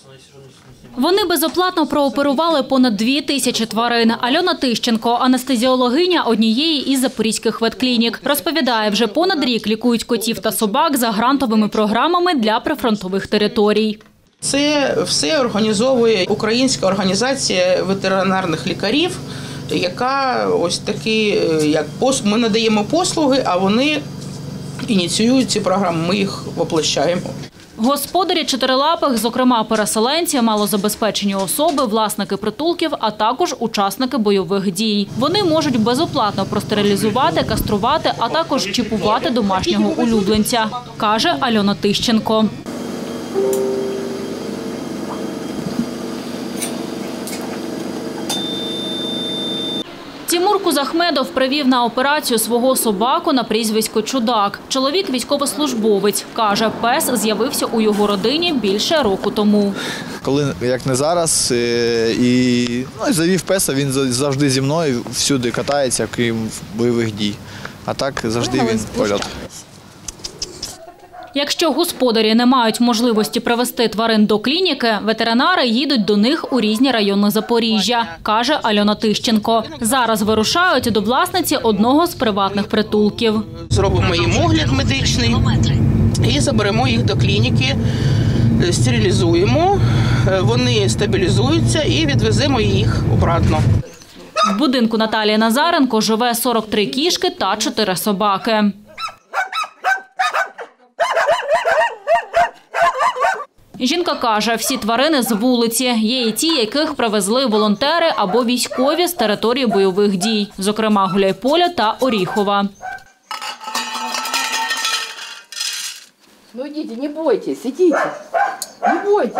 Вони безоплатно прооперували понад 2000 тварин. Альона Тищенко – анестезіологиня однієї із запорізьких ветклінік. Розповідає, вже понад рік лікують котів та собак за грантовими програмами для прифронтових територій. Це все організовує Українська організація ветеринарних лікарів, яка ось такі, як ми надаємо послуги, а вони ініціюють ці програми, ми їх воплощаємо. Господарі чотирилапих, зокрема переселенці, малозабезпечені особи, власники притулків, а також учасники бойових дій. Вони можуть безоплатно простерилізувати, каструвати, а також чіпувати домашнього улюбленця, каже Альона Тищенко. Тимур Кузахмедов привів на операцію свого собаку на прізвисько Чудак. Чоловік – військовослужбовець. Каже, пес з'явився у його родині більше року тому. Коли, як не зараз, і завів песа, він завжди зі мною, всюди катається, крім бойових дій. А так завжди він поряд. Якщо господарі не мають можливості привезти тварин до клініки, ветеринари їдуть до них у різні райони Запоріжжя, каже Альона Тищенко. Зараз вирушають до власниці одного з приватних притулків. Зробимо їм огляд медичний і заберемо їх до клініки, стерилізуємо, вони стабілізуються і відвеземо їх обратно. В будинку Наталії Назаренко живе 43 кішки та 4 собаки. Жінка каже, всі тварини з вулиці. Є і ті, яких привезли волонтери або військові з території бойових дій, зокрема Гуляйполя та Оріхова. Ну йдіть, не бойтесь, ідіть, не бойтесь.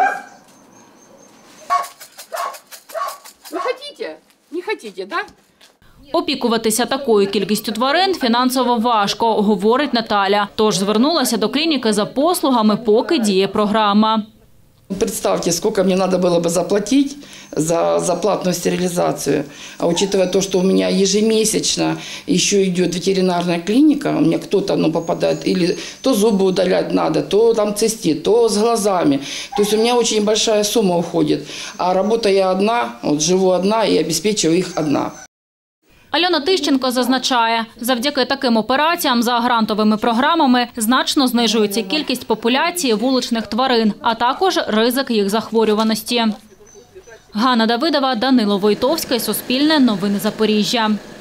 Ви хочете? Не хочете, так? Опікуватися такою кількістю тварин фінансово важко, говорить Наталя. Тож звернулася до клініки за послугами, поки діє програма. Представьте, сколько мне надо было бы заплатить за платную стерилизацию. А учитывая то, что у меня ежемесячно еще идет ветеринарная клиника, у меня кто-то попадает, или то зубы удалять надо, то там цистит, то с глазами. То есть у меня очень большая сумма уходит. А работа я одна, живу одна и обеспечиваю их одна. Альона Тищенко зазначає, завдяки таким операціям за грантовими програмами значно знижується кількість популяції вуличних тварин, а також ризик їх захворюваності. Ганна Давидова, Данило Войтовський, Суспільне, Новини Запоріжжя.